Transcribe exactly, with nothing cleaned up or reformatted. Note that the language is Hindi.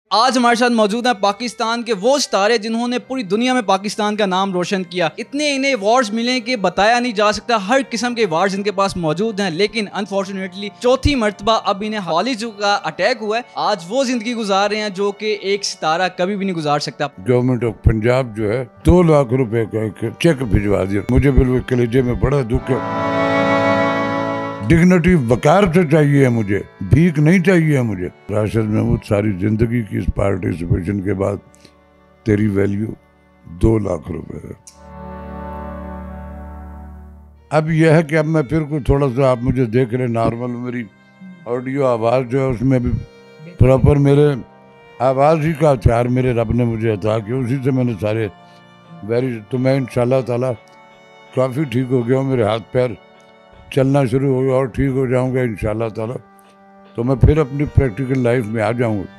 आज हमारे साथ मौजूद हैं पाकिस्तान के वो सितारे जिन्होंने पूरी दुनिया में पाकिस्तान का नाम रोशन किया। इतने इन्हें अवार्ड्स मिले कि बताया नहीं जा सकता। हर किस्म के अवार्ड्स इनके पास मौजूद हैं, लेकिन अनफॉर्चुनेटली चौथी मरतबा अब इन्हें फालिज का अटैक हुआ है। आज वो जिंदगी गुजार रहे हैं जो कि एक सितारा कभी भी नहीं गुजार सकता। गवर्नमेंट ऑफ पंजाब जो है दो लाख रुपए का एक चेक भिजवा दिया। मुझे बिल्कुल कलेजे में बड़ा दुख है। डिग्निटी वकार से चाहिए है, मुझे भीख नहीं चाहिए मुझे। राशिद महमूद, सारी जिंदगी की इस पार्टिसिपेशन के बाद तेरी वैल्यू दो लाख रुपए है। अब यह है कि अब मैं फिर कुछ थोड़ा सा आप मुझे देख रहे नॉर्मल, मेरी ऑडियो आवाज़ जो है उसमें भी प्रॉपर मेरे आवाज़ ही का हथियार मेरे रब ने मुझे अता किया, उसी से मैंने सारे वेरी तो मैं इंशाल्लाह ताला काफ़ी ठीक हो गया हूँ। मेरे हाथ पैर चलना शुरू हो गया और ठीक हो जाऊंगा इंशाल्लाह ताला। तो मैं फिर अपनी प्रैक्टिकल लाइफ में आ जाऊंगा।